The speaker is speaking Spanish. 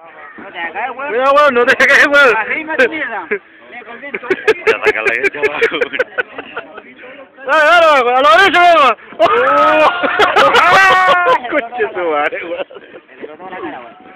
No te hagas, weón. Cuidado, weón, no te caes, weón. Arrímate, mierda. Me convierto. Ya saca la gente abajo. Dale, dale, a la derecha, weón. ¡Oh! ¡Coche su madre, weón! Me tiró toda la cara, weón.